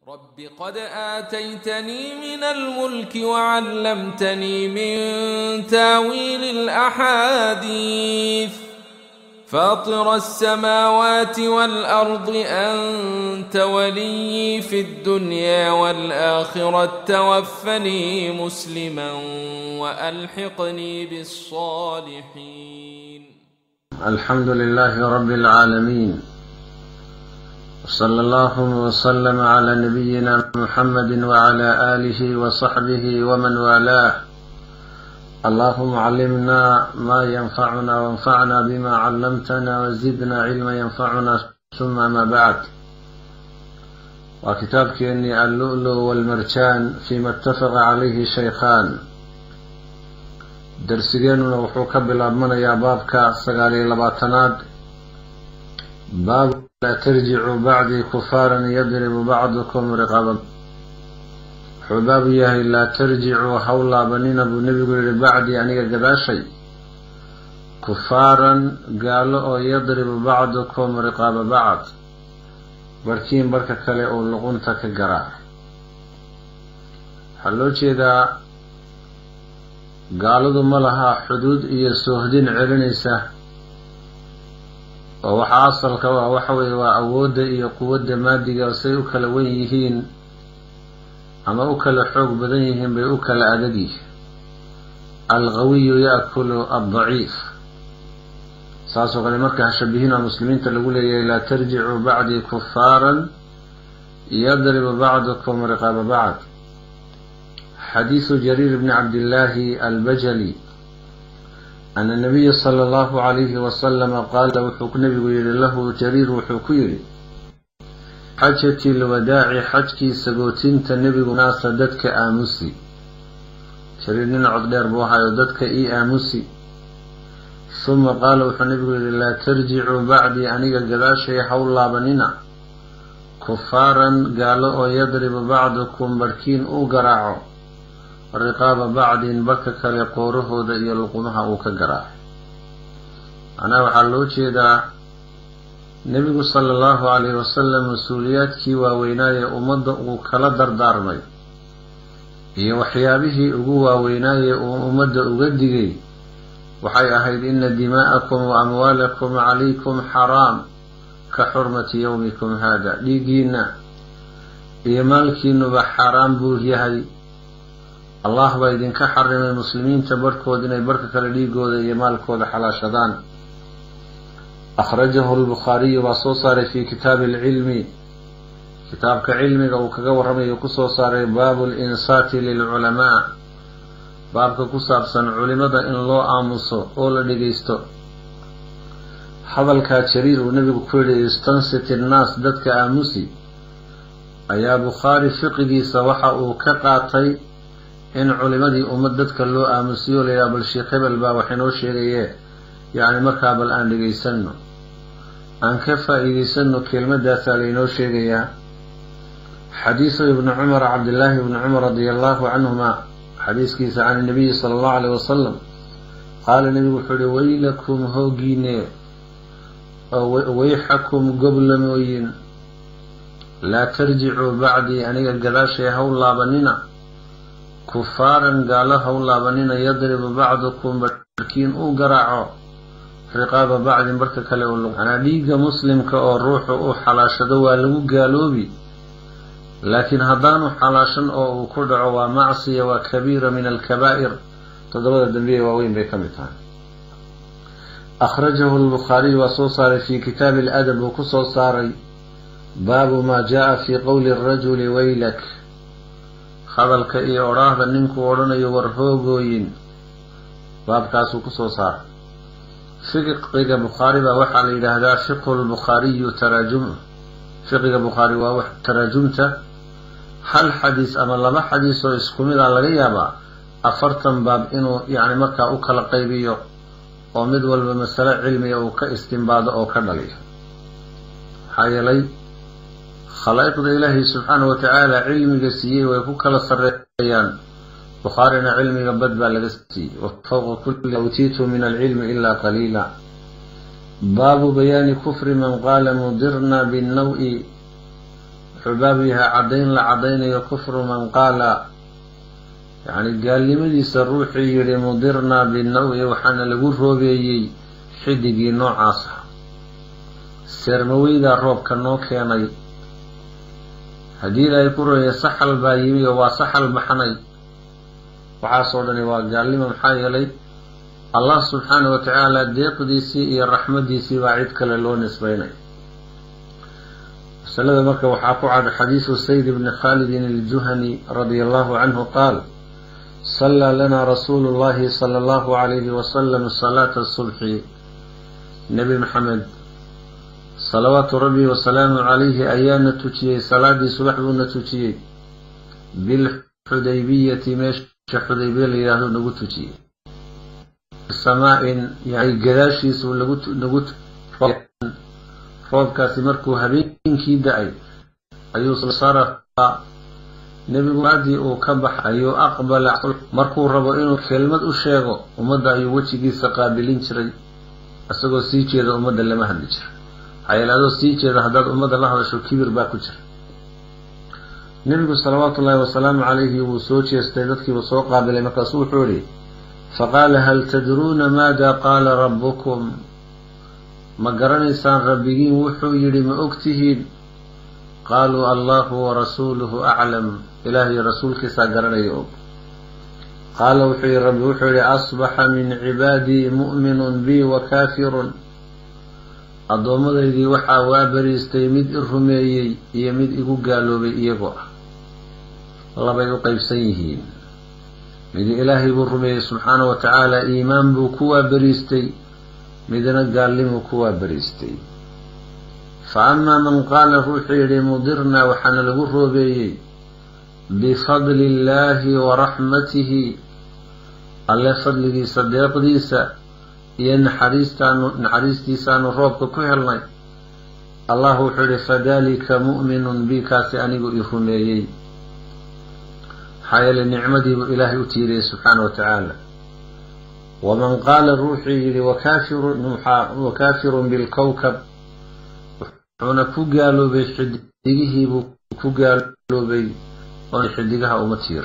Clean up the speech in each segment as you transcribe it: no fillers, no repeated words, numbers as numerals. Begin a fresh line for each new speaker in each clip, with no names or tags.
رب قد آتيتني من الملك وعلمتني من تاويل الأحاديث فاطر السماوات والأرض أنت ولي في الدنيا والآخرة توفني مسلما وألحقني بالصالحين.
الحمد لله رب العالمين، وصلى الله وسلم على نبينا محمد وعلى آله وصحبه ومن والاه. اللهم علمنا ما ينفعنا وانفعنا بما علمتنا وزدنا علما ينفعنا. ثم ما بعد، وكتابك إني اللؤلؤ والمرجان فيما اتفق عليه شيخان. درسيننا وحوك بالأبمنا يا بابك سقالي لباتناد. باب لا ترجعوا بعدي كفارا يضرب بعضكم رقابا. حبابيه لا ترجعوا حولا بنين ابو نبي بعدي أنيق قداشي كفارا قالوا يضرب بعضكم رقاب بعض بركين بركة كالي او لغنتك قرار. حلوشي ذا قالوا ملها حدود إيا سوهدين علنيسة ووحا أصل كوا وحوي وأود إيا قوود مادقة وسيوك لويهين أما أكل حوق بدنيهم بأكل أدقيه. الغوي يأكل الضعيف. ساسو قال مركا شبهين المسلمين تلقوا لا ترجعوا بعدي كفارا يضرب بعضكم رقاب بعض. حديث جرير بن عبد الله البجلي أن النبي صلى الله عليه وسلم قال وحك نبي له جرير وحكيري حجتي الوداع حجكي سقوتين تنبي ناس ددك آمسي. جرير ننعض دير بوحا يددك آمسي. ثم قال وحنبي لا ترجعوا بعدي أنيق قداشي حول بنينا كفارا قالوا يضرب بعضكم بركين قراعو رقاب بعض بكك لقوره دئي لقمها وكقراع. أنا وحلوشي دا نبي صلى الله عليه وسلم مسؤولياتكي وويناية أمد وكلا دردارمي هي وحيابه أقوى ويناية أمد أقدقي وحي أهيد إن دماءكم وأموالكم عليكم حرام كحرمة يومكم هذا ليقينا إيمالكي نبا حرام بوهيهي الله بايدين كحرم المسلمين تبركوا ديني بركة لليقوا دي إيمالكوا حلاشدان. أخرجه البخاري وصوصار في كتاب العلم كتاب كعلمك وكقور رمي وكصوصار باب الإنصات للعلماء باب كصابسا علماء إن الله آمسو أولا لقيستو هذا الكاتشرير ونبي كوري استنست الناس ددك آمسي. أيا بخاري فقدي سوحا وكقاتي إن علماء أمددك اللو آمسيو ليا بالشيخ بالبا وحنو شيريه يعني مركب الآن لقيسنو أن كفا إيسنو كلمة داتا لينو شيريه. حديث ابن عمر عبد الله بن عمر رضي الله عنهما حديث كيس عن النبي صلى الله عليه وسلم قال النبي حولي ويلكم هوجيني ويحكم قبل موين لا ترجعوا بعدي أني القلاشي هولا بنينا كفارا قالوا هولا بنينا يضرب بعضكم بركين قراعو رقاب بعض بركك لأولو. أنا ليق مسلم كأو روح أو حلاشدو لو قالوبي لكن هدانو حلاشن أو كردعو معصية وكبيرة من الكبائر تضرب الدنبيه ووين بكمتها. أخرجه البخاري وصوصار في كتاب الأدب وكصوصاري باب ما جاء في قول الرجل ويلك خذلك إي أراه ننكو ورنا يورهوغوين باب كاسو كصوصار. فقه البخاري وحال إلى هذا فقه البخاري تراجمه. فقه البخاري ووح تراجمته هل حديث أما لما حديث ويسكمل على غيابا أفرتم باب إنه يعني مركا أكل قيبيه ومدول بمسألة علمية أو كاستنباط أو كنليه حي لي خلائق إلهي سبحانه وتعالى علمي قسيه ويكون كلا سريان بخارنا علمي قبض بالغسي وفوق كل أوتيت من العلم إلا قليلا. باب بيان كفر من قال مضرنا بالنوء حبابها عدين لعدين يكفر من قال يعني قال لي مديس الروحي لمضرنا بالنوء وحنا لقول بيي حدقي نوع عصح سرمويدا الروب كنو كياني هدي لا يكون يصح البايمي وصح المحني وحاصلني وقال لي محايا لي الله سبحانه وتعالى ديق ديسي الرحمة ديسي وعيد كاللون نسبيني سلذا مكة وحاقوا على حديث السيد بن خالد الجهني رضي الله عنه قال صلى لنا رسول الله صلى الله عليه وسلم صلاة الصبح نبي محمد صلوات ربي وسلام عليه أيام نتوشي صلاة صبح نتوشي بالحديبية مش حديبية ليهو نغتوشي السماء يعني قداشيس ونغت روبكاسي مركو habeenkii da'ay ayuu saaraa nabigu waadi oo ka bax ayuu aqbala markuu rabo inuu kelmad u sheego umada ayuu wajigiisa qaabilin jiray asagoo sii jeeda umada lama hadli jiray hay'ado sii jeeda hadad umada la hadasho kibir baa ku jira nabigu sallallahu alayhi wa sallam alayhi wuu soo jeestay dadkii uu soo qaabilay markaas uu xuri faqala hal tadruna maada qala rabbukum ما قرنيسان ربيين وحو يري ما أكتهين قالوا الله ورسوله أعلم إلهي رسولك ساقرني أب قال وحي ربي وحي أصبح من عبادي مؤمن بي وكافر أضوم ذي وحا وابريستي مد الرميي يمد إيقو قالوا بي إيقو الله بيقو قيبسيهين مد إلهي بالرميي سبحانه وتعالى إيمان بكوا بريستي مدنا قال لي مكوا بريستي فأما من قال روحي لمضرنا وحنا الغر به بفضل الله ورحمته الله فضله صديق ديسا ينحريستي سان روبك كهلنا الله حري فذلك مؤمن بك سأنيق إخميي حيال النعمة إلهي أتيري سبحانه وتعالى ومن قال روحي وكافر بالكوكب هنا كقالوا بحدقه كقالوا بحدقها أمتير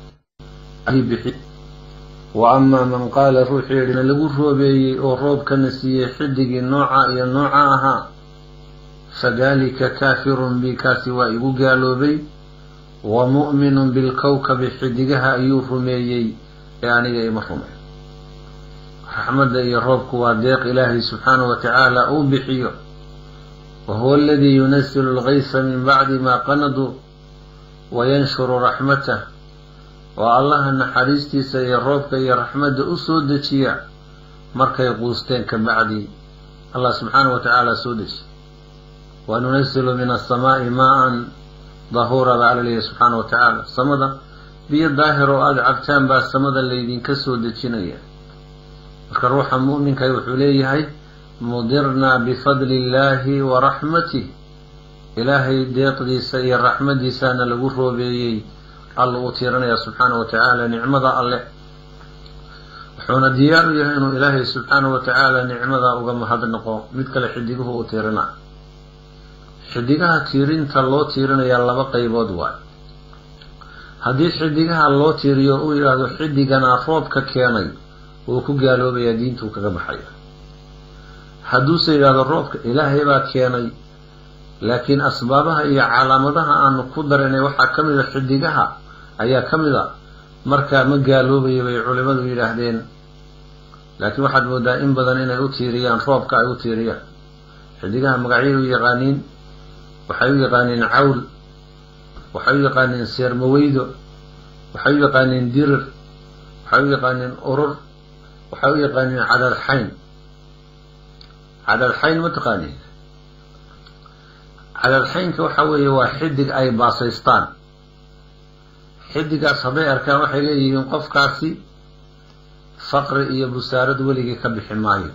وأما من قال روحي لنلقوا بي وروب كنسي حدق نوعها فذلك كافر بكاس وقالوا بي ومؤمن بالكوكب حدقها أيوفمي يعني مفهومي رحمة يروبك وديق إلهي سبحانه وتعالى أو بحيه وهو الذي ينزل الغيث من بعد ما قندوا وينشر رحمته والله أن حريستي سيروبك يا رحمة أسودتي مركا يقوستين كبعدي الله سبحانه وتعالى سودتي وننزل من السماء ماء ظهورا بعليه سبحانه وتعالى صمدا بيد ظاهر وأدعبتان با السمدا اللي كسودتي الروح المؤمن كي وحليه مضرنا بفضل الله ورحمته إلهي ديق دي سي الرحمة دي سانا لغفو بي الله أتيرنا يا سبحانه وتعالى نعمة الله حون ديار يهينو إلهي سبحانه وتعالى نعمة أغم هذا النقو متكال حديقه أتيرنا حديقها تيرين تالله تيرنا يا الله بقى يبادوا هذه حديقها الله تيريو إلهي حديقنا روبك كياني وكو قالوا بيا دينتو كغبحيا حدوث إلى الروب إلهي بات كياني لكن أسبابها هي علامتها أن قدرني وحا كمدا حديقها أي كمدا مركا ما قالوا بيا علماء بيلاهدين لكن واحد دائم بدنين يوتيريان روبك يوتيريان حديقها مقعير يغانين وحيو يغانين عول وحيو يغانين سير مويدو وحيو يغانين ديرر وحيو يغانين أرر وحاول يقانين على الحين متقانين على الحين كوحاول يوحدك أي باصيستان حدك أصبعي أركان وحي ليه ينقف كاسي فقر إيا بسارد وليكي كبح مايو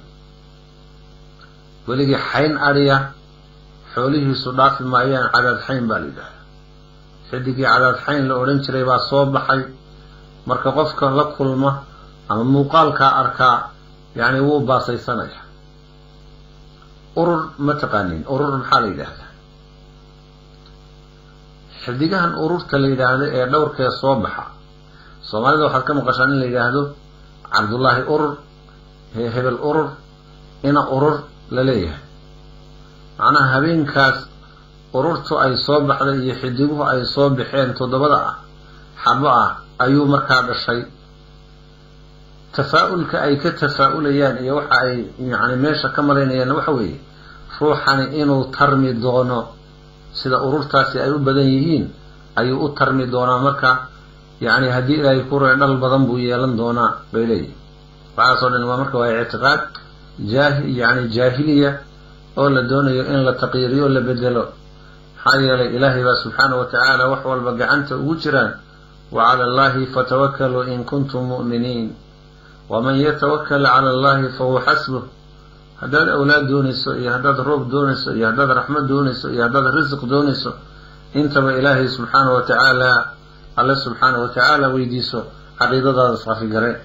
وليكي حين أريا حوليه صداف مايان على الحين بالده حدك على الحين لأورنش ريبا صوبحي مركا قفك لكل ما أما موقالك أركا يعني هو باصي سنة أرر متقانين أرر محالي ده xidigahan ururta la yidhaahdo ee dhowrkee soo baxa soomaalida waxaad ka maqashaan in la yidhaahdo cabdullaahi urur hebel urur ina urur la leeyahay macnaha habeenkaas ururtu ay soo baxday iyo xidiguhu ay soo baxeen 7 xabo ah ayuu markaa dhashay tafaa'ulka ay ka tafaa'ulayaan iyo waxa ay meesha ka maleynayaan waxa weeye ruuxani inuu tarmi doono sida ururtaasi ay u badan yihiin ayuu u tarmi doonaa marka haddii ilaahay ku reedhal badan buu yeelan doonaa bay leeyihin waxaasoo dhan waa marka waa ictiqaad jaahiliya oo la doonayo in la taqyiiriyo la bedelo maxaa yeelay ilaahay baa subxaanahu watacaala wax walba gacanta ugu jiraan وعلى الله فتوكلوا إن كنتم مؤمنين ومن يتوكل على الله فهو حسبه هداد أولاد دونيسو هداد روب دونيسو هداد رحمة دونيسو هداد رزق دونيسو انتبه إلهي سبحانه وتعالى الله سبحانه وتعالى ويديسو عقيدة صافي قريب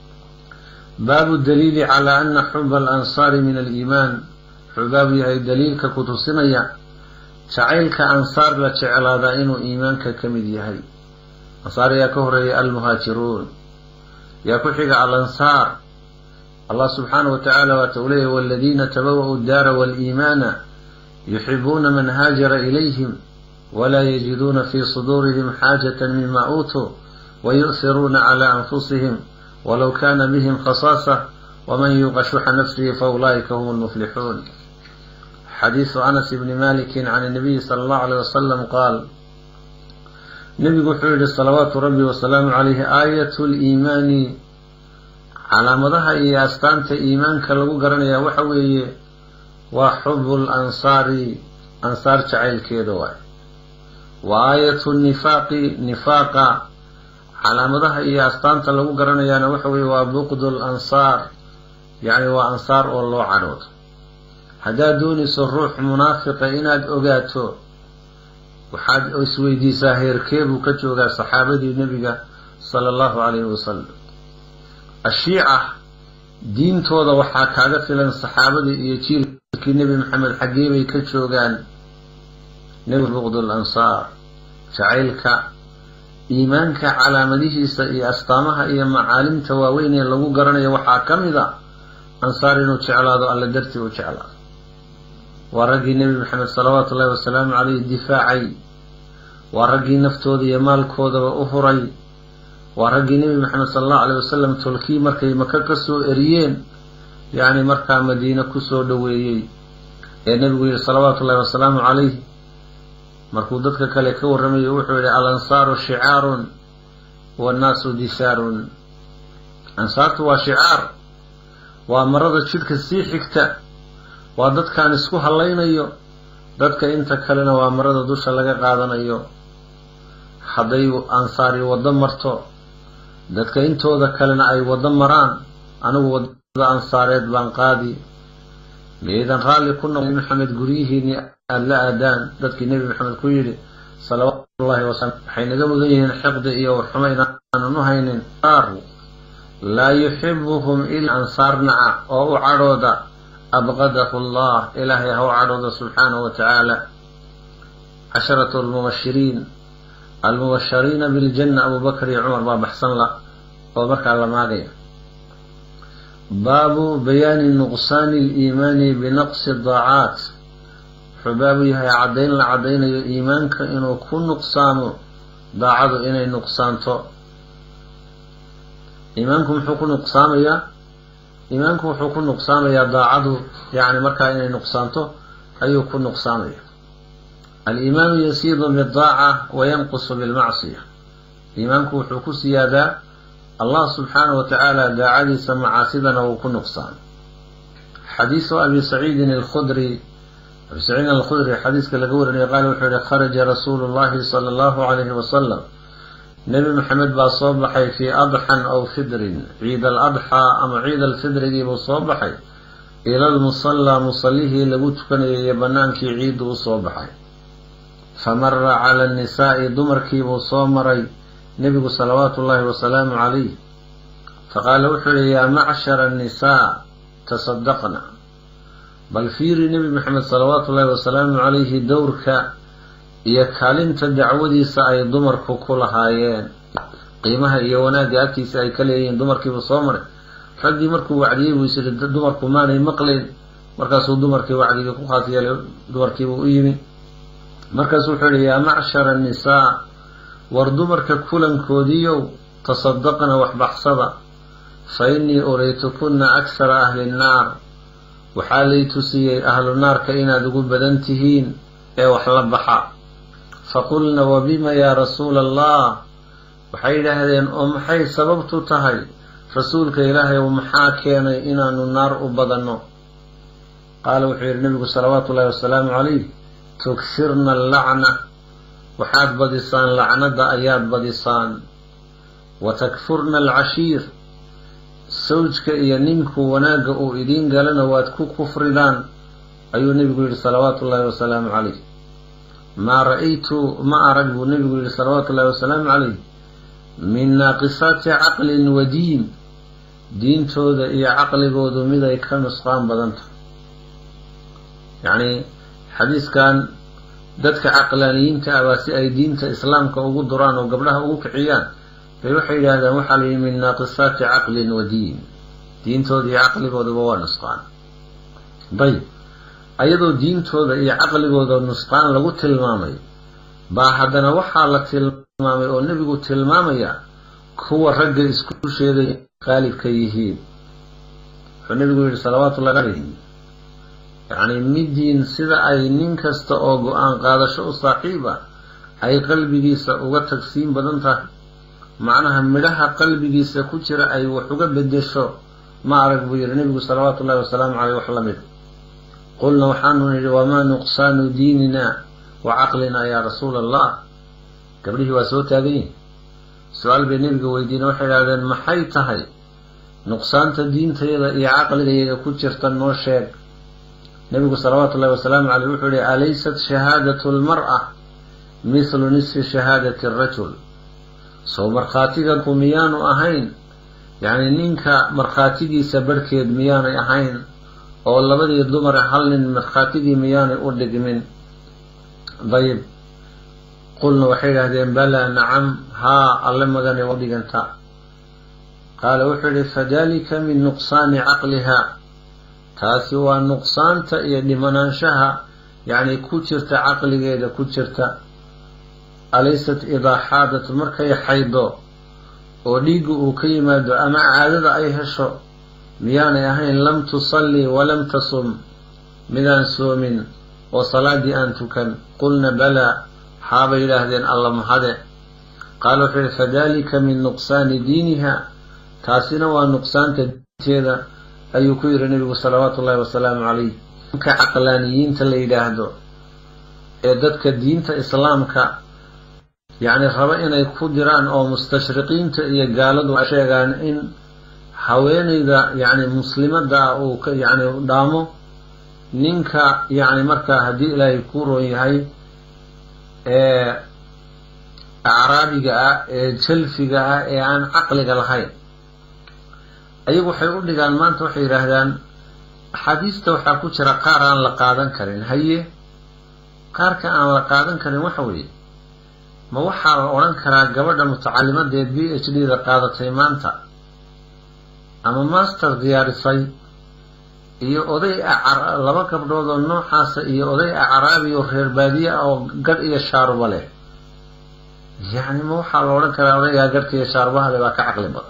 باب الدليل على أن حب الأنصار من الإيمان حبابي أي دليل ككتوسنيا شعيلك أنصار لا شعل هذا إنه إيمانك كمدي هاي أنصار يا كهري المهاجرون يا كحق على الأنصار الله سبحانه وتعالى وتوليه والذين تبوأوا الدار والإيمان يحبون من هاجر إليهم ولا يجدون في صدورهم حاجة مما أوتوا ويؤثرون على أنفسهم ولو كان بهم خصاصة ومن يوق شح نفسه فأولئك هم المفلحون حديث أنس بن مالك عن النبي صلى الله عليه وسلم قال نبي قحول الصلوات ربي والسلام عليه آية الإيمان على مضها إيا أستانت إيمانك لغو قرنيا وحوي وحب الأنصار أنصار شعيل كيدوا وآية النفاق نفاقا على مضها إيا أستانت لغو قرنيا وحوي وبقد الأنصار وأنصار والله عنود هذا دوني الروح منافقة إناد أغاتو وحاد أسويدي ساهر كيب وكتشوغا صحابة النبي صلى الله عليه وسلم الشيعة دين توضا وحاك هذا فلان صحابة يتيل كي نبي محمد حقيبي كتشوغان نبي بغض الأنصار شعيلك إيمانك على مديش أسطامها إيا معالم تواوين يلغو قرنيا وحاكم إذا أنصار إنو تشعل هذا ألا درتي وتشعل ورقي النبي محمد صلوات الله وسلام عليه دفاعي ورقي نفتو ذي مال كوذا وأفري ورقي النبي محمد صلى الله عليه وسلم تلكي مركي مكاكسو إريين مركا مدينة كسو دويي النبي صلوات الله وسلام عليه مركو دتك كاليكو الرمي يوحوا الأنصار شعار والناس دسار أنصارت وشعار ومرضت شرك السيحكتا waa dadkaan isku halaynayo dadka inta kalena waa marada dusha laga qaadanayo haday ansaari wada marto dadka intooda kalena ay wada maraan anigu wada ansaareed baan qaadi meedan raali ku noqon maxamed guriyihiini alla aadaan dadkii nabi maxamed ku yiri sallallahu alayhi wasallam waxay naga mudan yihiin xiqda iyo xumayna aanu haynin la yuhibbuhum illa ansarna oo cadooda أبغضه الله إلهي هو عرض سبحانه وتعالى 10 المبشرين بالجنة أبو بكر عمر باب حسن الله أبو بكر على ماغي باب بيان نقصان الإيمان بنقص الضاعات حبابي هي عدين لعدين إيمانك إنه كن نقصان ضاعت إنه نقصانته إيمانكم حكم نقصان يا إيمانكم حكم نقصان يا ضاعته مركا إنه نقصانته أي يكون نقصان الإيمان يزيد بالضاعة وينقص بالمعصية إيمانكم حكم سيادة الله سبحانه وتعالى داعي سمع عاسدنا وكن نقصان حديث أبي سعيد الخدري حديث كالقول أن قال خرج رسول الله صلى الله عليه وسلم نبي محمد باصوبحي في أضحى أو فدر عيد الأضحى أم عيد الفدر بصوبحي إلى المصلى مصليه لبوتكن يبنانك عيد وصوبحي فمر على النساء دمركي وصومري نبي صلوات الله وسلام عليه فقال وحري يا معشر النساء تصدقنا بل فيري نبي محمد صلوات الله وسلام عليه دورك iyo kaalinta dacwadiisa ay dumarku ku lahaayeen, qiimaha iyo wanaagga agtiisa ay ka leeyihiin. dumarkiibu soo maray, raggii markuu wacdiyey buu is yidhi dumarku maanay maqlayn, markaasuu dumarkii wacdigii ku khaas yeelay, dumarkiibuu u yimi. markaasuu wuxuu yidhi yaa macshara annisaa, war dumarka kulankoodiiyow, tasadaqna wax baxsada, fa innii uraytukunna aksara ahli nnaar, waxaa lay tusiyey ahlu naarka inaad ugu badan tihiin ee wax la baxa. faqulna wabima yaa rasuula allah, waxay yidhaahdeen oo maxay sababtu tahay rasuulka ilaahay oo maxaa keenay inaanu naar u badanno? qaala wuxuu yidhi nebigu salawaatu ullahi wasalaamu calayh, tugsirna allacna, waxaad badisaan lacnada ayaad badisaan, wa takfurna alcashiir, sawjka iyo ninku wanaagga uu idiin galana waad ku kufridaan, ayuu nebigu yidhi salawaatu ullahi wasalaamu calayh. maa ra'aytu ma arag buu nebigu yidhi salawaatu ullahi wasalaamu calayh min naaqisaati caqlin wa diin, diintooda iyo caqligoodu mid ay ka nusqaan badanta. yacni xadiiskan dadka caqlaaniyiinta ah waa si ay diinta islaamka ugu duraan oo gabdhaha ugu kiciyaan bay waxay yidhaahdaan waxaa la yidhi min naaqisaati caqlin wa diin, diintooda iyo caqligooduba waa nusqaan. dayib, ayadoo diintooda iyo caqligooda nusqaan lagu tilmaamay baa haddana waxaa la tilmaamay oo nebigu tilmaamaya kuwa ragga isku sheegay qaalibka yihiin. wuxuu nebigu yidhi salawaatullahi calayh, yacni midiin sida ay nin kasta oo go-aan qaadasho u saaxiib ah ay qalbigiisa uga tagsiin badan tahay, macnaha midhaha qalbigiisa ku jira ay wax uga bedesho ma arag buu yidhi nebigu salawaatu ullahi wasalaamu caleyh wax la mid. qulna waxaanu nidhi wamaa nuqsaanu diinina wa caqlina yaa rasuula allah, gabdhihii waa soo taagan yihin, su-aal bay nebiga weydiina, waxay idhahdeen maxay tahay nuqsaanta diintayada iyo caqligayaga ku jirta noo sheeg. nebigu salawaatu ullahi wasalaamu caleyh wuxuu yihi alaysat shahaadatu lmar'a mithlu nisfi shahaadati arajul, sow markhaatiganku miyaanu ahayn, yacni ninka markhaatigiisa barhkeed miyaanay ahayn, oo labadii dumare hal nin markhaatigii miyaanay u dhigmin. dayib, qulna waxay idhahdeen balaa nacam, haa alle magane u dhiganta. qaala wuxuu yihi fadalika min nuqsaani caqliha, taasi waa nuqsaanta iyo dhimanaanshaha yacni ku jirta caqligeeda ku jirta. alaysat idaa xaadat, markay xaydo oo dhiigga uu ka yimaado ama caadada ay hesho, miyaanay ahayn lam tusalli walam tasum, midaan soomin oo salaadii aan tukan. qulna balaa, xaabay yidhaahdeen alla mahade. qaala wuxuu yihi fadalika min nuqsaani diiniha, taasina waa nuqsaanta diinteeda, ayuu ku yidhi nebigu salawaatu ullahi wasalaamu calayh. ka caqlaaniyiinta la yidhaahdo ee dadka diinta islaamka yacni raba inay ku diraan oo mustashriqiinta iyo gaaladu ay sheegaan in haweenayda yacni muslimada uu ka yacni dhaamo ninka yacni markaa haddii ilaahay ku roon yahay ee acraabiga ah ee jalfiga ah ee aan caqliga lahayn. ayagu waxay u dhigaan maanta, waxay yidhaahdaan axaadiista waxaa ku jira qaar aan la qaadan karin. haye, qaarka aan la qaadan karin waxa weeye, ma waxaa la odhan karaa gabadha mutacalimadeed PhD da qaadatay maanta ama master diyaarisay iyo oday laba gabdhood oo noocaasa iyo oday acraabi oo reer baadiye ah oo gadh iyo shaaruba leh, yacni ma waxaa la odhan karaa odaygaa gadhka iyo shaarubaha leh baa ka caqli badan?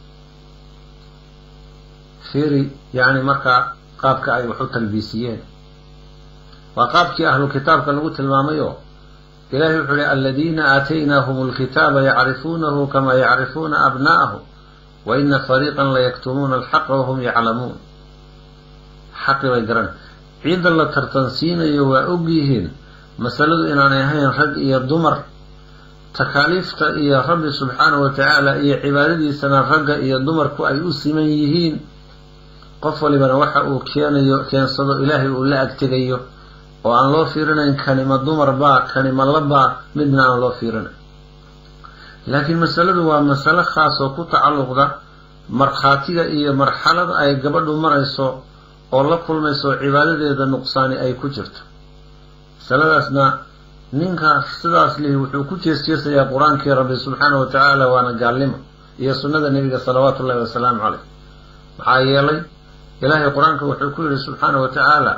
fiiri yacni markaa qaabka ay wax u talbiisiyeen waa qaabkii ahlu kitaabka lagu tilmaamayo ilaahay wuxuu yihi aladiina aataynaahum alkitaaba yacrifuunahu kama yacrifuuna abna'ahum wa ina fariiqan layaktumuuna alxaqa wahum yaclamuun. xaqi bay garan, ciidda la tartansiinayo waa og yihiin masaladu inaanay ahayn rag iyo dumar, takaaliifta iyo rabbi subxaanahu wa tacaala iyo cibaadadiisana ragga iyo dumarku ay u siman yihiin. qof walibana waxa uu keensado ilaahay uu la agtegayo oo aan loo fiirinayn kanima dumar baa kanima labaa, midna aan loo fiirinayn. laakiin masaladu waa masalo khaas oo ku tacalluqda markhaatiga iyo marxalada ay gabadhu marayso oo la kulmayso cibaadadeeda nuqsaani ay ku jirto. masaladaasna ninkaas sidaas lihi wuxuu ku jeesjeesayaa qur-aankii rabbi subxaanahu watacaala waana gaalnimo iyo sunnada nebiga salawaatu ullahi wasalaamu caleyh. maxaa yeelay ilaahay qur-aanka wuxuu ku yidhi subxaanahu watacaala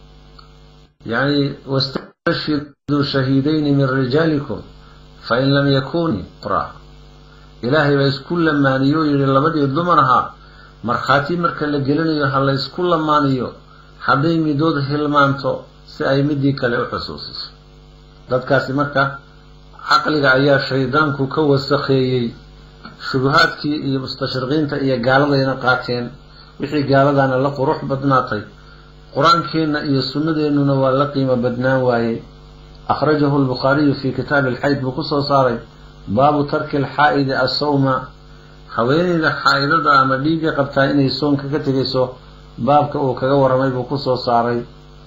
yani wastashhiduu shahiidayni min rijaalikum fain lam yakuni qura. ilaahay baa isku lamaaniyo yidhi labadii dumar ahaa markhaati marka la gelinayo ha la ysku lamaaniyo hadday midood hilmaanto si ay midii kale u xusuusiso. dadkaasi marka caqliga ayaa shaydaanku ka wasakheeyey, shubuhaadkii iyo mustashriqiinta iyo gaaladayna qaateen, wixii gaaladana la qurux badnaatay, qur-aankeenna iyo sunnadeennuna waa la qiimo badnaan waayey. akhrajahu albukhaariyu fii kitaabi alxayd buu ku soo saaray baabu tarki alxaa'idi assawma. haweeneyda xaa'idada ama dhiigga qabtaa inay soonka ka tegayso baabka uu kaga warramay buu ku soo saaray.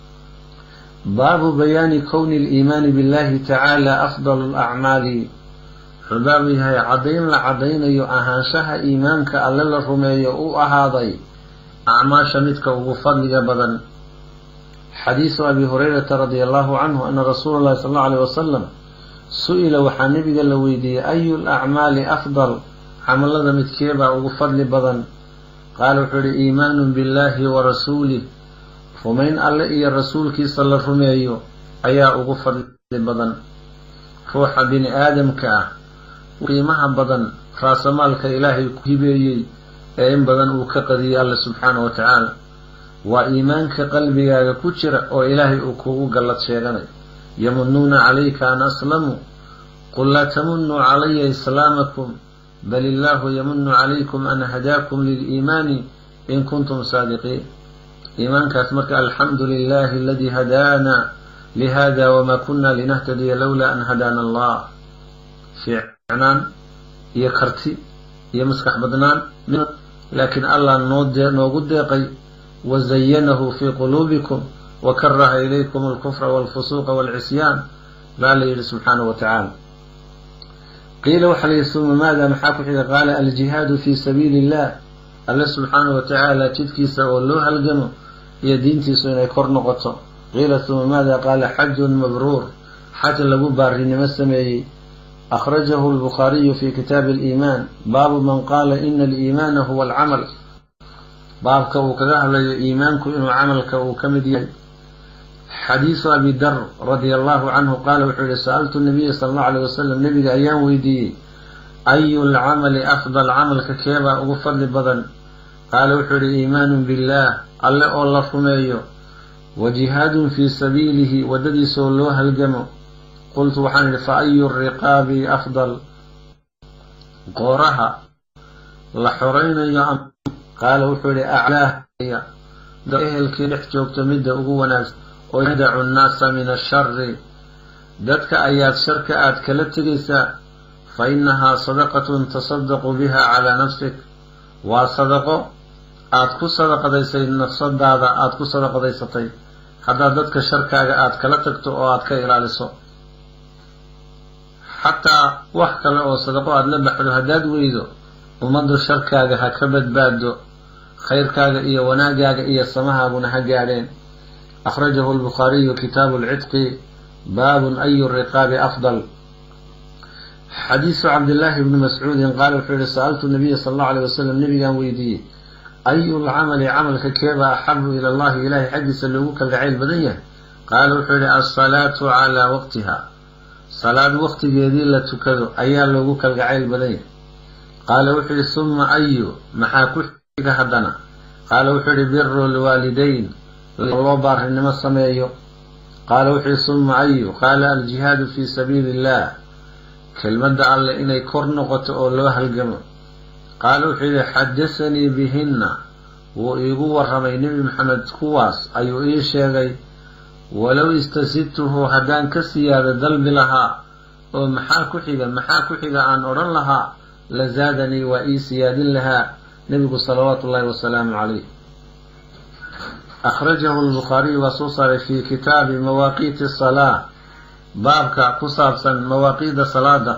baabu bayaani kowni aliimaani billahi tacaala afdalu alacmaali. wuxuu baabu yahay caddayn la caddaynayo ahaanshaha iimaanka alle la rumeeyo u ahaaday acmaasha midka ugu fadliga badan. xadiisu abi hurayrata radia allahu canhu ana rasuula allahi sal allau aleyh wasalam su-ila waxaa nebiga la weydiiyey ayu lacmaali afdal, camalada midkeebaa ugu fadli badan. qaala wuxuu yihi iimaanun billahi wa rasuulih, rumayn alle iyo rasuulkiisa la rumeeyo ayaa ugu fadli badan. ruuxa bini aadamka ah qiimaha badan raasamaalka ilaahay ku hibeeyey ee in badan uu ka qadiyay alle subxaanahu watacaala waa iimaanka qalbigaaga ku jira oo ilaahay uu kugu gallad sheeganayo. yamunuuna calayka an aslamuu qul laa tamunuu calaya islaamakum bal illaahu yamunu calaykum an hadaakum liliimaani in kuntum saadiqiin. iimaankaas marka alxamdu lilahi aladii hadaana lihada wama kuna linahtadiya lowlaa an hadaana allah. fiicnaan iyo karti iyo maskax badnaan laakiin allah noogu deeqay. wazayanahu fii quluubikum wakaraha ilaykum alkufra walfusuuqa walcisyaan baa la yidhi subxaanahu watacaala. qiila waxaa la yidhi suma maada maxaa ku xiga? qaala aljihaadu fii sabiili illah, alle subxaanahu watacaala jidkiisa oo loo halgamo iyo diintiisu inay kor noqoto. qiila suma maada? qaala xajun mabruur, xaj lagu baarinimo sameeyey. akhrajahu albukhaariyu fii kitaabi aliimaan baabu man qaala ina aliimaana huwa alcamal. baabka uu kaga hadlayo iimaanku inuu camalka uu ka mid yahay. xadiisu abi dar radia allahu canhu qaala wuxuu yihi sa'altu nabiya sala allahu alayh wasalam, nebiga ayaan weydiiyey ayu lcamali afdal, camalka keebaa ugu fadli badan? qaala wuxuu yihi iimaanun billaah, alle oo la rumeeyo, wa jihaadun fii sabiilihi, waddadiisoo loo halgamo. qultu waxaan idhi fa ayu riqaabi afdal, qooraha la xoraynayo? qaala wuxuu yihi aclaahya, ehelkii dhex joogto midda ugu wanaagsan, oo yadacu nnaasa min ashari, dadka ayaad sharka aad kala tegaysaa. fa innahaa sadaqatun tasadaqu biha calaa nafsik, waa sadaqo aad ku sadaqadaysay nafsadaada aad ku sadaqadaysatay haddaad dadka sharkaaga aad kala tagto oo aad ka ilaaliso. xataa wax kale oo sadaqo aad la baxdo haddaad weydo, ummaddu sharkaaga ha ka badbaado, khayrkaaga iyo wanaagaaga iyo samahaaguna ha gaadheen. akhrajahu albukhaariyu kitaabu alcidqi baabun ayu riqaabi afdal. xadiisu cabdillaahi bni mascuudin qaala wuxuu yihi sa'altu nabiya sala allahu alayh wasalam, nebigaan weydiiyey ayu lcamali, camalka keebaa axabu ila allahi, ilaahay xaggiisa loogu kalgacayl badan yahay? qaala wuxuu yihi alsalaatu calaa waqtiha, salaad waqtigeedii la tukado ayaa loogu kalgacayl badan yahay. qaala wuxuu yihi suma ayu, maxaa ku xiga haddana? qaala wuxuu yihi biru lwaalidayn, loo baarinimo sameeyo. qaala wuxuu yihi suma ayu? qaala aljihaadu fii sabiili illah, kelmadda alle inay kor noqoto oo loo halgamo. qaala wuxuu yihi xadasanii bihinna, wuu iigu warramay nebi maxamed, kuwaas ayuu ii sheegay. walow istasidtuhu, haddaan ka siyaado dalbi lahaa oo maxaa ku xiga aan odhan lahaa, la zaadanii waa ii siyaadin lahaa nebigu salawaatu ullahi wasalaamu calayh. akhrajahu albukhaariyu waa soo saaray fii kitaabi mawaaqiiti asalaa, baabka ku saabsan mawaaqiida salaada.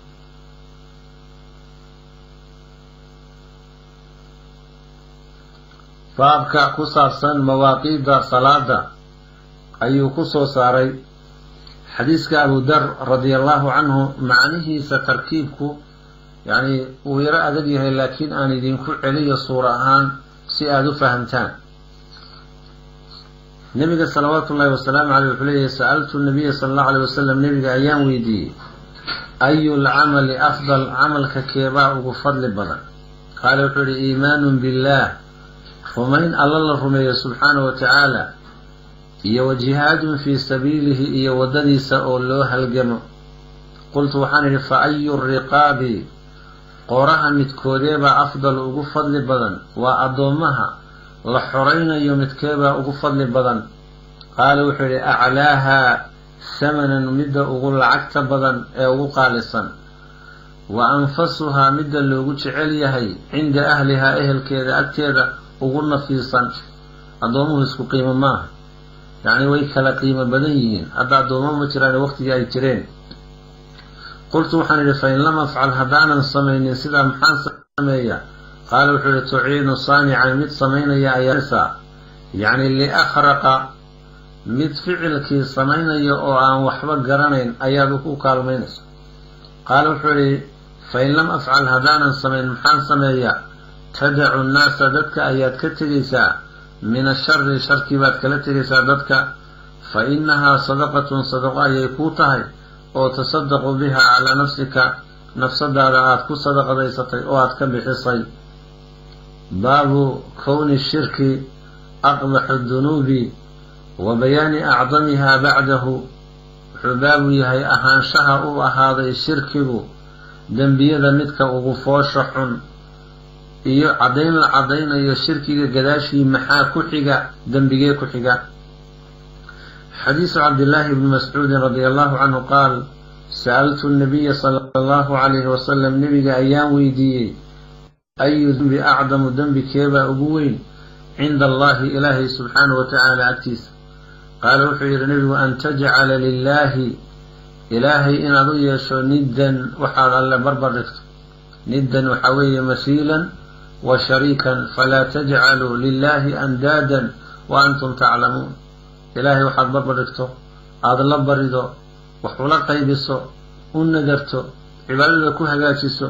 baabka ku saabsan mawaaqiida salaada ayuu ku soo saaray. حديث أبو ذر رضي الله عنه معنيه ستركيبك يعني ويرى أدبيها لكن أنا دين كل علي صورة سيادو فهمتان. نبي صلوات الله وسلام عليه سألت النبي صلى الله عليه وسلم نبي أيام ويدي أي العمل أفضل عملك كيباء وفضل بدن؟ قال وحولي إيمان بالله ومن الله رمي سبحانه وتعالى إيا وجهاد في سبيله إيا وددي سأولوها الجمع. قلت وحاني فأي الرقاب قورها متكوديبا أفضل وفضل بدن وأضمها لحرين يومتكيبا وفضل بدن؟ قال وحولي أعلاها ثمنا مدى أقول عكت بدن أو قالصا وأنفسها مدى اللي قلت عليها عند أهلها أهل كذا أكتذا أقول نفيصا أضمه اسكو قيمة ما يعني ويكلا قيمة بدنيين هذا أضمه متران وقت جاي ترين. قلت وحن فإن لم أفعل هدانا صمين سيدا محان سمية قال وحولي تعين صانعا مد صمين يا أياسا يعني اللي أخرق mid ficilkii samaynayo oo aan waxba garanayn ayaad ku kaalmaynaysaa. qaal wuxuu yidhi fain lam afcal hadaanan samayn maxaan sameeyaa tadacu nnaasa dadka ayaad ka tegaysaa min ashari sharkii baad kala tegaysaa dadka fa inahaa sadaqatun sadaqo ayay kuu tahay oo tasadaqu biha calaa nafsika nafsadaada aad ku sadaqadaysatay oo aad ka bixisay. baabu kowni shirki aqbaxu dunuubi وبيان أعظمها بعده حباب يهي أهانشها أو أهاضي الشركه دنبيذا متك وغفوشح إيو عدين لعدين إيو الشركه قداشي محا كحيقا دنبيقى كحيقا. حديث عبد الله بن مسعود رضي الله عنه قال سألت النبي صلى الله عليه وسلم نبي أيام ويدي أي ذنب أعظم ذنب كيبا أبوين عند الله إلهي سبحانه وتعالى أكتيس. قال وحير النبي أن تجعل لله إلهي إن أضيشوا ندا وحال الله بربركت ندا وحوي مثيلا وشريكا فلا تجعلوا لله أندادا وأنتم تعلمون. إلهي وحال بربركته هذا الله بريدو وحولا قيبسو ونقرتو عبادة كوها قاتسو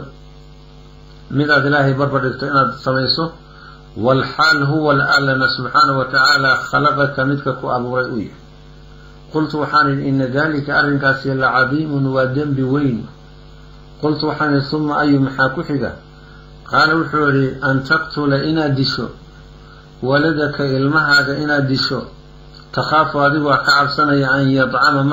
مداد إلهي بربركته إن سميسو والحال هو الآلنا سبحانه وتعالى خلقك متك أبو رئوية. قلت وحان إن ذلك أرنكاسي لعظيم ودنب وين. قلت وحان ثم أي محاكحك قال وحوري أن تقتل إنا دشو ولدك إلمهاك إنا دشو تخاف أذبع كعب سنة أن يطعم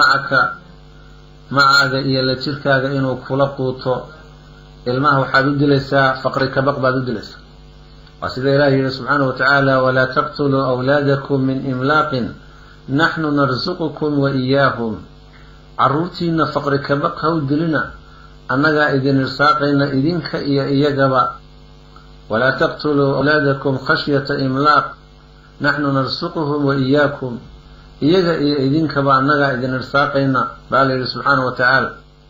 معك إيا لتركاك إنو كفلقوتو إلمه حدود لسا فقرك بقبادود لسا. وسيد الله سبحانه وتعالى ولا تقتلوا أولادكم من إملاق نحن نرزقكم وإياهم. عرورتين فقرك بقه دلنا أننا إذن ارساقنا إذنك إيجابا. ولا تقتلوا أولادكم خشية إملاق نحن نرزقهم وإياكم إذنك بأننا إذن ارساقنا بالله سبحانه وتعالى.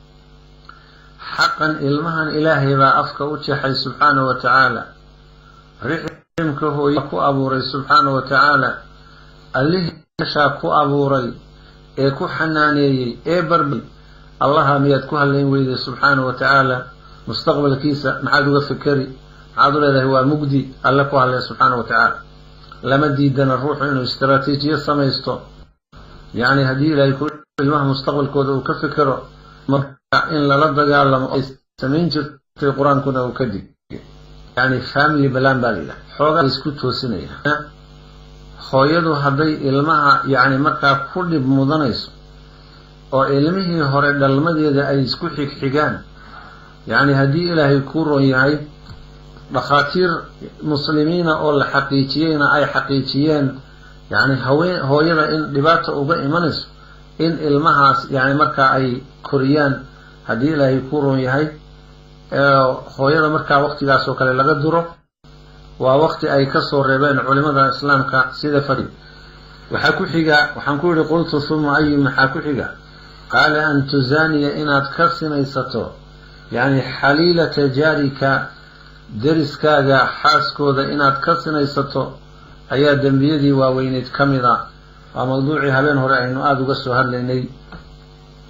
حقا إلمها إلهي ما أفكأتحي سبحانه وتعالى رحمك هو يكو أبوري سبحانه وتعالى اللي يشاكو أبوري إيكو حناني إيبربي الله ميادكو هاللين ويدي سبحانه وتعالى مستقبل كيسة محادو فكري عادو لذا هو مقدي ألكو هاللين سبحانه وتعالى لما ديدنا الروح إنه استراتيجية سميستو يعني هدي لا يكون يوها مستقبل كودو كفكرو إن للدقاء لما سمين جرت في القرآن كنا وكدي يعني فاميلي بلان بالله حوغا اسكو توسينيا hooyadu haday ilmaha yani markaa ku dhib mudanayso oo ilmihii hore dhalmadeeda ay isku xigxigaan yani hadii ilaahay ku roon yahay dhaqaatiir muslimiina oo la xaqiijiyayna ay xaqiijiyeen yani hooyada in dhibaato uga imanayso in ilmahaas yani markaa ay koriyaan hadii ilaahay ku roon yahay hooyada markaa waqtigaas oo kale laga duro waa waqti ay ka soo reebeen culimada islaamka sida fadhi waxa ku xiga waxaan ku yiri qultu thumma ay maxa ku xiga qala an tuzaniya inaad ka sinaysato yani halilata jarika dariskaaga xaaskooda inaad ka sinaysato ayaa dambiyadii waaweyneed kamida waa mawduuci habeen hore aynu aad uga soo hadlaynay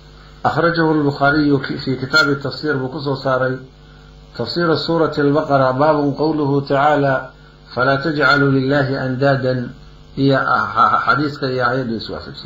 أخرجه البخاري في كتاب التفسير بقصة صاري تفسير سورة البقرة باب قوله تعالى فلا تجعلوا لله أندادا هي حديثك يا عيد يسوافك.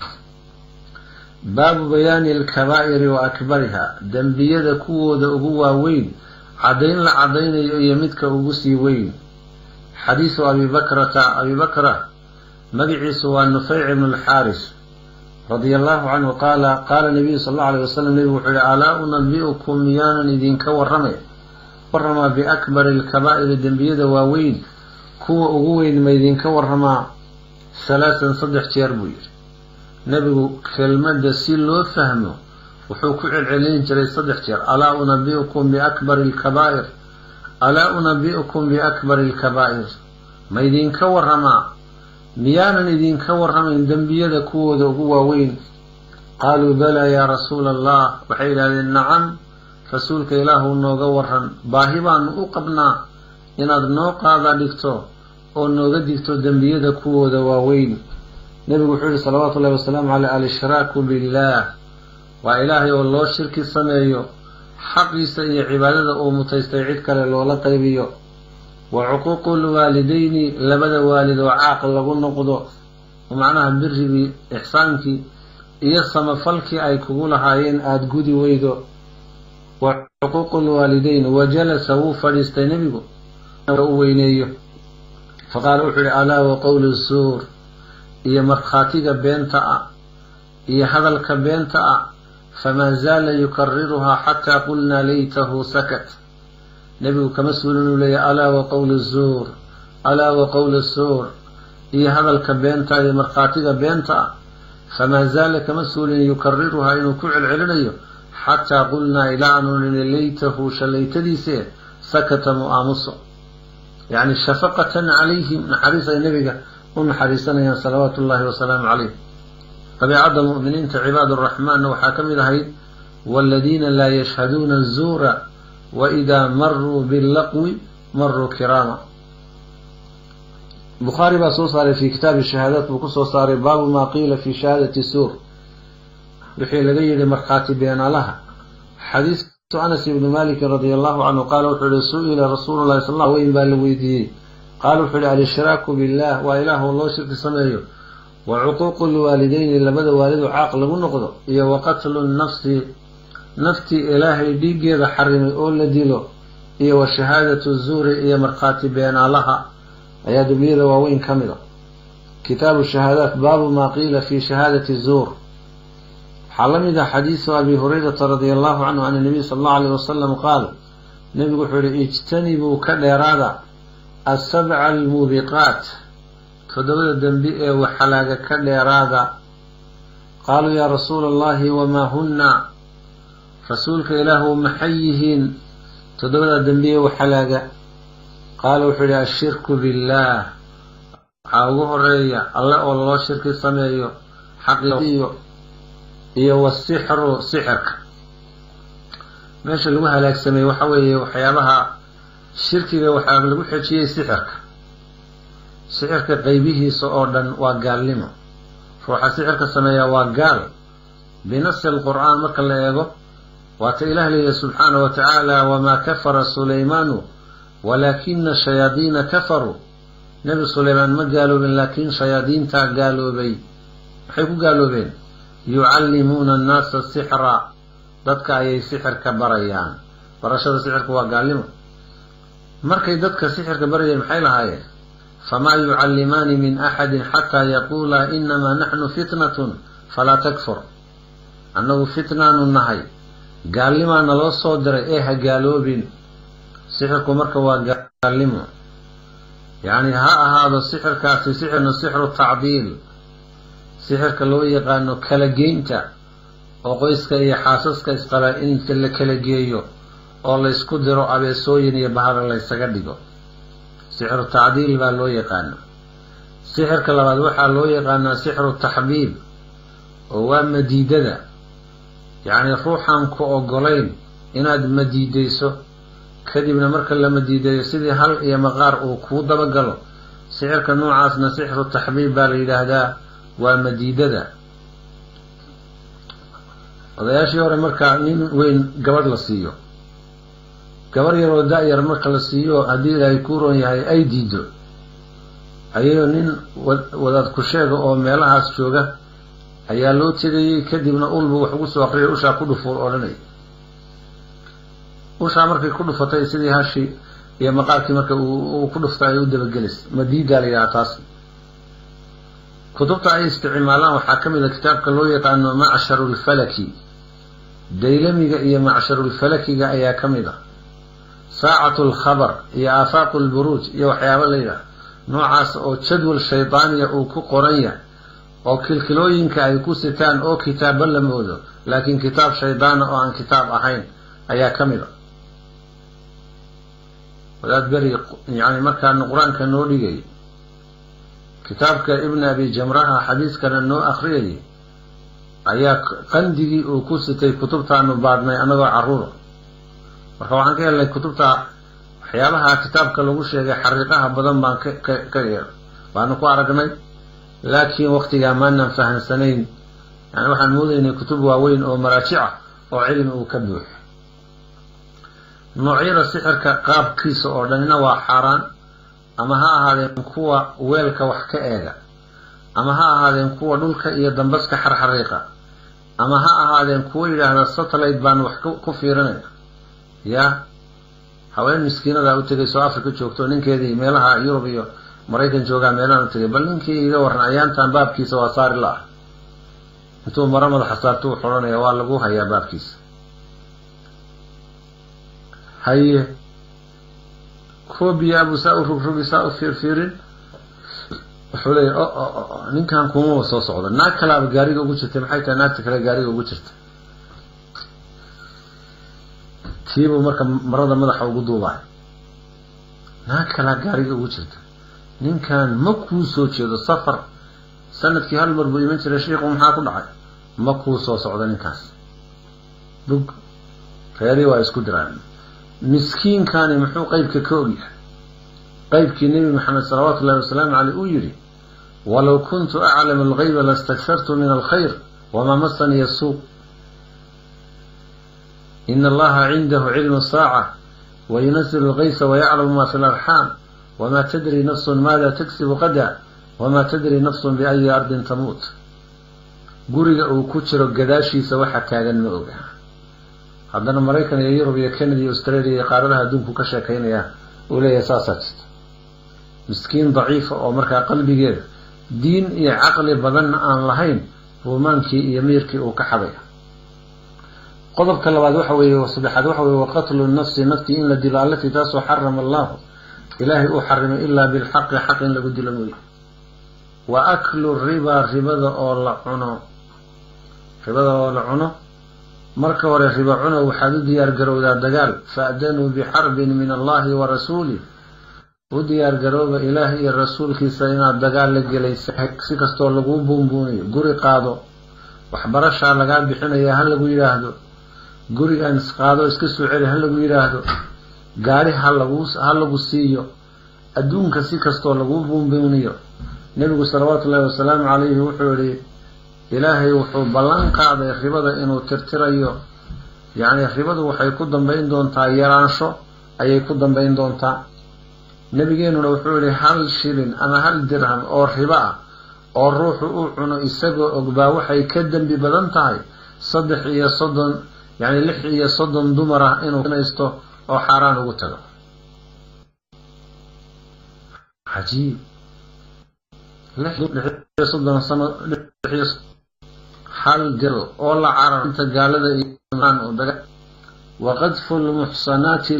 باب بيان الكبائر وأكبرها دنبية كود أبوه وين عدين لعدين يمدك أبوسي وين. حديث أبي بكرة مبعث والنفيع بن الحارث رضي الله عنه قال النبي صلى الله عليه وسلم ألا أنبئكم ميانا إذن كورمي بأكبر الكبائر دنبية واوين كو أغوين ما إذن كورما ثلاثا صدح تيربوير نبي كلمة سيلو فهمه وحوكو العلين جري صدح تير ألا أنبئكم بأكبر الكبائر ألا أنبئكم بأكبر الكبائر ما إذن كورما ميانا إذن كورما دنبية كو أغوين قالوا بلى يا رسول الله وحيلا نعم رسولك إله نوغا ورن باهبان أقبنا إناد نوقا ذلكتو أو نوغا ديكتو دنبية كو دواوين نبي محمد صلوات الله وسلام على الإشراك بالله وإلهي والله الشرك السمايو حق يستطيع عبادة أو متستيعدك للولا قيبيو وعقوق الوالدين لبدا والد وعاقل لغو نقضو ومعناها بر بإحسانك إيصم فلك أي كقولها آد قدي ويدو وحقوق الوالدين وجلس وفرستي نبيه ووينيه فقال أحري ألا وقول السور إيا مرخاتيك بينتا إيا هذلك بينتا فما زال يكررها حتى قلنا ليته سكت نبيه كمسؤول لي ألا وقول الزور ألا وقول السور إيا هذلك بينتا إيا مرخاتيك بينتا فما زال كمسؤول يكررها إنه كعل علنيه حتى قلنا إلى أن ليته شليتديسه سكت مؤامسه يعني شفقة عليهم نحريص النبي ونحريصنا صلوات الله وسلام عليه. فبعد المؤمنين عباد الرحمن وحاكم لهي والذين لا يشهدون الزور وإذا مروا باللقو مروا كراما. بخاري بصوصار في كتاب الشهادات بقصة صار باب ما قيل في شهادة السور بحيل غير مرخاتي بين لها. حديث أنس بن مالك رضي الله عنه قال وحل سئل رسول الله صلى الله عليه وسلم قال وحل الاشراك بالله وإله الله شرك سميه وعقوق الوالدين لبدا والد عاقل ونقض وقتل النفس نفتي إلهي ديجي حرم أول ديلو وشهادة الزور مرخاتي بين لها أياد بيضا ووين كاملة. كتاب الشهادات باب ما قيل في شهادة الزور. حلمد حديث أبي هريرة رضي الله عنه عن النبي صلى الله عليه وسلم قال نبي قحوري اجتنبوا كالإرادة السبع الموبقات تدود الدنبئة وحلاقة كالإرادة. قالوا يا رسول الله وما هن رسولك إله محيهين تدود الدنبئة وحلاقة. قالوا حري الشرك بالله حاوه الرئي الله والله شرك السماء حقيقي والسحر سحرك ماشي لو هلاك سمي waxa weeye waxyaabaha shirkiga waxa lagu xijiyay sixirka qaybihiisa oo dhan waa gaalnimo ruuxa sixirka sameeya waa gaal بنص القرآن marka la eego waa ta Ilaahay subhanahu wa ta'ala wama kafara Suleymaan walakin shayaadiin kafaru nabi Suleymaan ma gaaloobin laakiin shayaadiinta gaaloobay waxay ku gaaloobeen يعلمون الناس السحر ضدك أي سحر كبريان برشاد السحر كوا قالهم مركي ضدك سحر كبريان محيلها هاي فما يعلمان من أحد حتى يقول إنما نحن فتنة فلا تكفر أنه فتنة النهي قال لما أن الله صدر إيه قالوا بين سحر كمركوا قالهم يعني هذا السحر كاسي سحر التعديل سحرك لو يقانو كلا جينتا oo qoyska iyo xaasaska isqala in la kala geeyo oo la isku diro abeesooyin iyo bahar la isaga dhigo sixir taadiil baa loo yaqaan. sixirka labaad waxa loo yaqaan sixir tahbiib oo waa madiidada yani ruuxan ku ogolayn inaad madiideyso kadibna marka la madiideeyo sidii hal iyo maqaar uu ku daba galo sixirka noocaasna sixir tahbiib baa la yiraahdaa waa madiidada. odayaashii hore marka nin weyn gabadh la siiyo, gabar yar oo da-yar marka la siiyo haddii ilaahay ku roon yahay ay diido, ayagoo nin wadaad ku sheega oo meelahaas jooga ayaa loo tegayay, kadibna ulbu wax ugu soo aqriyay ushaa ku dhufuur odhanay. ushaa markay ku dhufatay sidii hashi iyo maqaarkii marka uu ku dhuftay ay u dabagelis madiidaa la yidhaha taas. kutubta ay isticmaalaan waxaa ka mid a kitaabka loo yaqaano macsharulfalaki, daylamiga iyo macsharulfalakiga ayaa ka mid a, saacatu lkhabar iyo aafaaqu lburuuj iyo waxyaaba la yidhaha noocaas oo jadwal shaydaaniya uu ku qoran yahay oo kilkilooyinka ay ku sitaan oo kitaabo la moodo laakiin kitaab shaydaana oo aan kitaab ahayn ayaa ka mid a. wadaad beri yani markaanu qur-aanka noo dhigay kitaabka ibn abi jamraha xadiiskana noo akhriyayay ayaa qandigii uu ku sitay kutubtaanu baadhnay anagoo caruura. marka waxaan ka helnay kutubta waxyaabaha kitaabka lagu sheegay xariiqaha badan baan baanu ku aragnay, laakiin waqtigaa maanan fahansanayn. yani waxaan moodaynay kutub waaweyn oo maraajica oo cilmi uu ka buuxo. noocyada sixirka qaabkiisa oo dhanina waa xaaraan, ama ha ahaadeen kuwa weelka wax ka eega, ama ha ahaadeen kuwa dhulka iyo dambaska xarxariiqa, ama ha ahaadeen kuwa yidhaahda satellite baan wax ku fiirinaya. yaa haween miskiinada u tegay soo Afrika joogto, ninkeedii meelaha Yurub iyo Maraykan joogaa meelahan u tegay, bal ninkii iga waran ayaantan baabkiisa waa saari la ah, intuu mara madaxa saarto wuxuu odhanaya waa lagu hayaa baabkiisa. haye koobiya abu saa u rugrogi saa u fiirfiirin wuxuu leeyahay ninkan kuma soo socda, naag kalaaba gaariga ugu jirtay, maxay tahay naagta kale gaariga ugu jirta? tiibu marka marada madaxa ugu duubay, naag kalaa gaariga ugu jirta, ninkan ma kuu soo jeedo, safar sanadkii hal mar buu iman jiray, sheekhu maxaa ku dhacay? ma kuu soo socda ninkaas. bug reerii waa isku diraan. miskiinkani muxuu qaybka ka ogyahay? qaybkii nebi maxamed salawaatu ullahi wasalaamu caleyh uu yidhi walow kuntu aclamu alghayba lastakthartu min alkhayr wamaa masaniya suu. ina allaha cindahu cilmu saaca wayunasilu algaysa wayaclamu ma fi larxaam wamaa tadri nafsun maada tagsibu qada wamaa tadri nafsun biayi ardin tamuut. guriga uu ku jiro gadaashiisa waxa taagan ma oga. haddana Maraykan iyo Yurub iyo Canada iyo Australia iyo qaaradaha adduunku ka sheekaynaya uu leeyahay saasaa jirta. miskiin daciifa oo markaa qalbigeeda diin iyo caqli badan aan lahayn, ruumaankii iyo miirkii uu ka xabaya. qodobka labaad waxa weeye saddexaad waxa weeye qatlu nafsi, nafti in la dilo allatii taasoo xarama allahu ilaahay uu xarimay ilaa bilxaqi, xaq in lagu dilo mooye. wa aklu riba, ribada oo la cuno. marka hore riba cuno waxaad u diyaar garowdaa dagaal, fa'danuu bixarbin min allahi wa rasuulih, u diyaar garooba ilaahi iyo rasuulkiisa inaad dagaal la gelaysa. si kastoo laguu buunbuuniyo, guri qaado, waxbarashaa lagaa bixinaya ha lagu yidhaahdo, gurigan isqaado iska soo celi ha lagu yidhaahdo, gaari ha lagu siiyo, adduunka si kastoo laguu buunbuuniyo. nebigu salawaatu ullahi wasalaamu calayhi wuxuu yihi ilaahay wuxuu ballan qaaday ribada inuu tirtirayo. yacni ribadu waxay ku dambayn doontaa yaraansho ayay ku dambayn doontaa. nebigeenuna wuxuu yihi hal shilin ama hal dirham oo ribo ah oo ruuxu u cuno isagoo ogbaa waxay ka dembi badan tahay 36 yani 36 dumar ah inuu naysto oo xaaraan ugu tago. cajiib. 36 sano hal dir oo la carar inta gaalada iimaan oo daga. waqadfu lmuxsanaati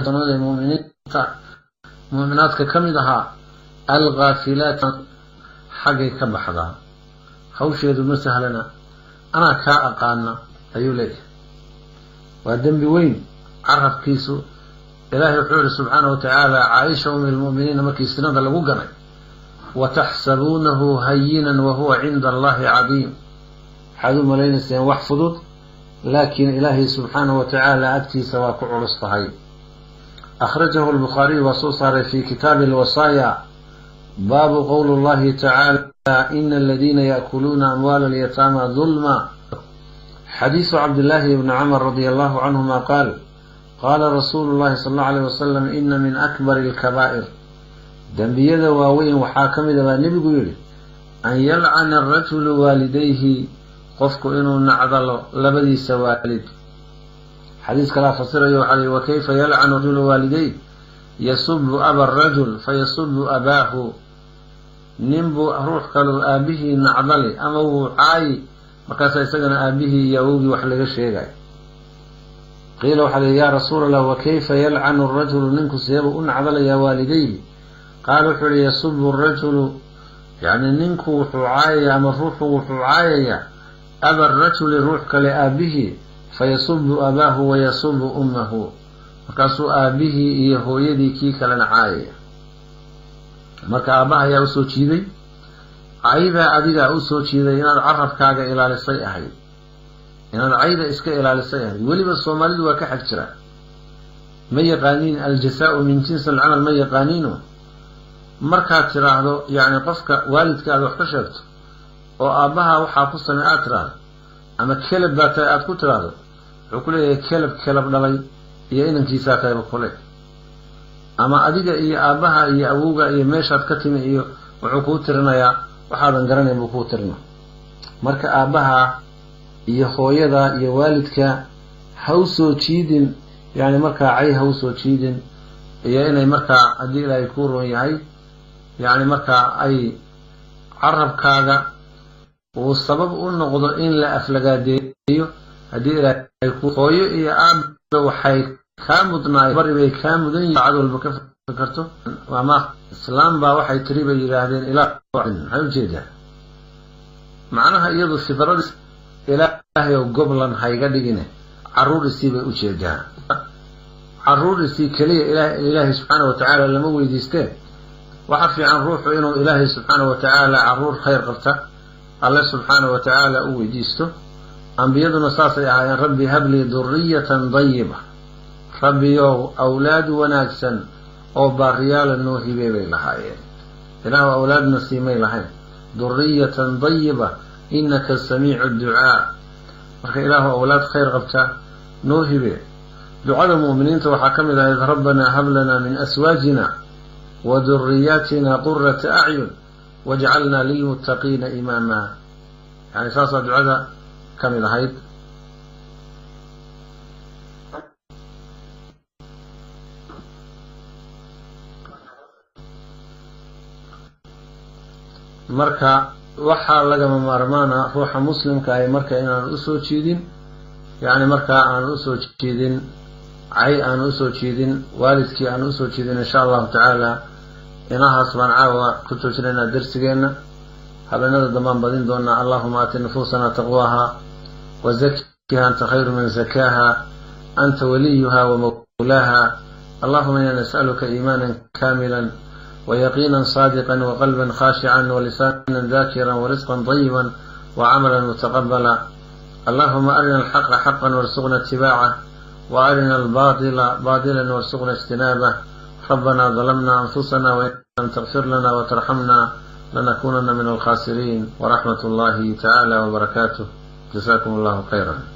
mu'minaadka ka mid ahaa alghaafilaat xaggay ka baxdaa, hawsheedu ma sahlana, anaa kaa aqaana ayuu leeyahay. waa dembi weyn. carabkiisu ilaahay wuxuu yihi subxaanahu watacaala caaisha umi lmu'miniina markii sinada lagu ganay, wataxsabuunahu hayinan wahuwa cinda allahi cadiim. waxaad u malaynayseen wax fudud, laakiin ilaahay subxaanahu watacaala agtiisa waa ku culus tahay. أخرجه البخاري وصوصر في كتاب الوصايا باب قول الله تعالى إن الذين يأكلون أموال اليتامى ظلما حديث عبد الله بن عمر رضي الله عنهما قال قال رسول الله صلى الله عليه وسلم إن من أكبر الكبائر دنبيذا واوين وحاكم ذا النبي يقول أن يلعن الرجل والديه قفك إنه نعضل لبدي سوالد حديث كلا فصير يوحي وكيف يلعن الرجل والديه يسب أبا الرجل فيسب أباه ننبو روح قالوا آبه نعضلي أما هو عاي مكاسا يسجن آبه يوغي وحلق الشيء قيل وحلي يا رسول الله وكيف يلعن الرجل ننكو سيبه نعضل يا والديه قالوا حلي يسب الرجل يعني ننكو حعايا أما روحه حعايا أبا الرجل روح لآبه فيسب أباه ويسب أمه مكاسو آبه يهو يدي كيك لنعايا marka aabaha ayaa u soo jiiday ayda adiga u soo jiiday inaad carabkaaga ilaalisay ahayd inaad ayda iska ilaalisay ahayd waliba Soomaalidu waa ka xag jira ma yaqaaniin aljazaa'u min jins al'amal ma yaqaaniino marka tiraahdo yaani qofka waalidkaaga wax ka sheegto oo aabaha waxa ku sameeyay aad tiraahdo ama kelab baad aad ku tiraahdo wuxuu ku leeyahay kelab dhalay iyo inankiisa qayb kale ama adiga iyo aabaha iyo awowga iyo meeshaad ka timi iyo wuxuu ku tirinayaa waxaadan garanay buu ku tirina marka aabaha iyo hooyada iyo waalidka ha u soo jiidin yani marka ay ha u soo jiidin iyo inay marka hadii ilaahay ku roon yahay yani marka ay carabkaaga uu sabab u noqdo in la aflagaadeeyo hadii ilaahay ku hooyo iyo aabba waxay كامدنا بري كامدن يعد والبكف فكرته وما إسلام با waxay tiri bay yiraahdeen ilaa waxay u jeedaa macnaha iyadu sifarad ilaahay oo goblan hayga dhigine caruurisi bay u jeedaa caruurisi kaliya ilaahay subhanahu wa ta'ala lama weydiisteen waxa fiican ruuxu inuu ilaahay subhanahu wa ta'ala caruur khayr qabta Allah subhanahu wa ta'ala u weydiisto anbiyaduna saasay ahaayeen rabbi habli dhurriyatan tayyibah ربيو أولاد وناكسن أو باريال النوحي بيبي لحايين إله أولاد نسيمي لحايين ذرية ضيبة إنك السميع الدعاء إله أولاد خير غبتا نوحي بي دعاء المؤمنين وحكم إذا ربنا هب لنا من أسواجنا وذرياتنا قرة أعين واجعلنا للمتقين إماما يعني ساسا دعاء كم إذا هيد marka waxa laga maarmaana ruuxa muslimka ay marka inaan u soo jeedin yaani marka aan u soo jeedin ay aan u soo jeedin waalidkii aan u soo jeedin insha Allah ta'ala inahaas baan caawa ku toojinayna darsigeena habanada damaan badin doona Allahumma aati nufusana taqwaha wa zakkiha anta khayru min zakaha anta waliyuha wa mawlaha Allahumma inna nas'aluka imanan kamilan ويقينا صادقا وقلبا خاشعا ولسانا ذاكرا ورزقا طيبا وعملا متقبلا اللهم أرنا الحق حقا وارزقنا اتباعه وأرنا الباطل باطلا وارزقنا اجتنابه ربنا ظلمنا أنفسنا وإن لم تغفر لنا وترحمنا لنكونن من الخاسرين ورحمة الله تعالى وبركاته جزاكم الله خيرا.